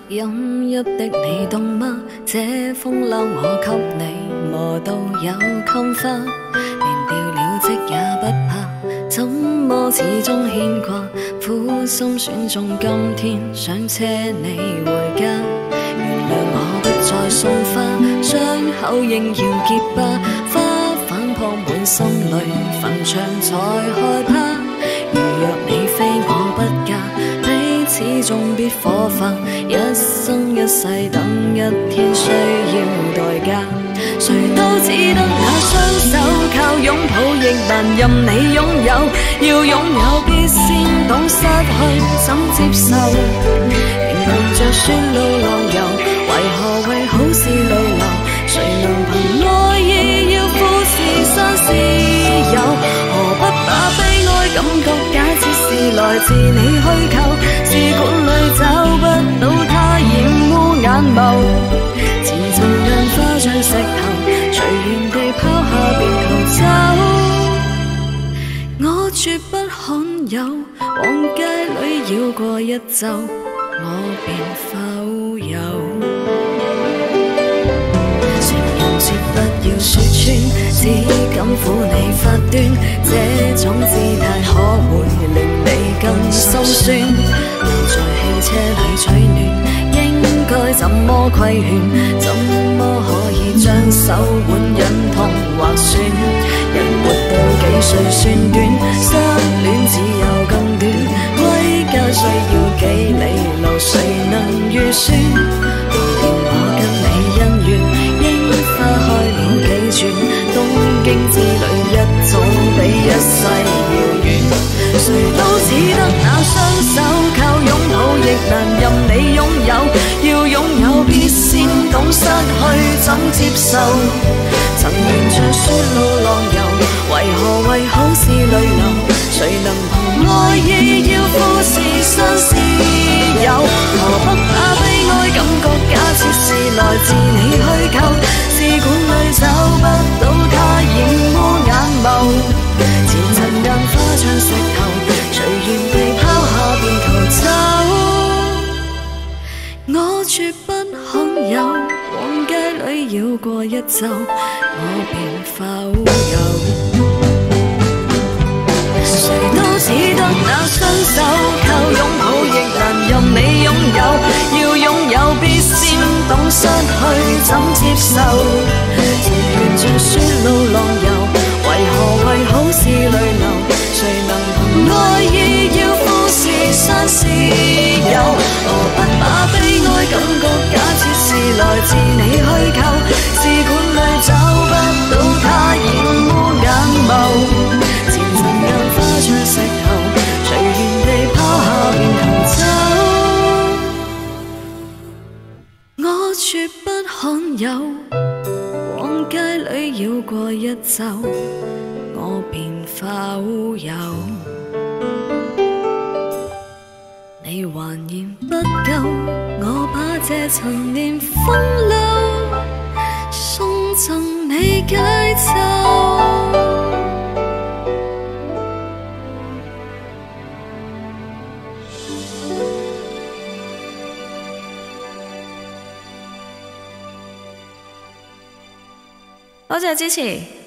飲泣的你懂嗎？這風褸我給你磨到有襟花，連掉了職也不怕，怎麼始終牽掛？苦心選中今天，想車你回家。原諒我不再送花，傷口仍要結疤，花瓣鋪滿心裏，墳場才害怕。如若你非我不嫁，彼此終必火化，一生一世等一天需要代價。誰都只得那雙手，靠擁抱亦難任你擁有，要擁有必先懂失去怎接受。平衡着雪路浪遊，為何為好事淚流？誰能憑愛意要富士山私有？何不把悲哀感覺假設是來自你虛構？試管裏找不到他染污眼眸，前塵讓花像石頭，隨緣地拋下便逃走。我絕不罕有，往街裏繞過一周，我便否有。絕不要說穿，只敢撫你發端，這種姿態可會令你更心酸？留在汽車裏取暖，應該怎麼規勸？怎麼可以將手腕忍痛劃損？人活到幾歲算短，失戀只有更短，歸家需要幾里路，誰能預算？連我跟你恩怨，花開了幾轉，東京之旅一早比一世遙遠。誰都只得那雙手，靠擁抱亦難任你擁有，要擁有必先懂失去怎接受。曾沿着雪路浪遊，為何為好事淚流？誰能憑愛意要富士山私有？何不把悲哀感覺假設是來自你虛構？試管裏找不到他染污眼眸，前塵讓花像石頭，隨緣地拋下便逃走。我絕不罕有，往街裏繞過一周，我便否有。誰都只得那雙手，靠擁抱亦難任你擁有，要擁有必先懂失去怎接受。前緣着雪路浪遊，為何為好事淚流？誰能憑愛意要富士山私有？何不把悲哀感覺假設是來自你虛構？試管裏找不到他染污眼眸，前塵讓花像石頭，隨緣地拋下便逃走。我絕不罕有，往街裏繞過一周，我便否有。你還嫌不夠，我把這陳年風流送贈你解咒。多謝支持。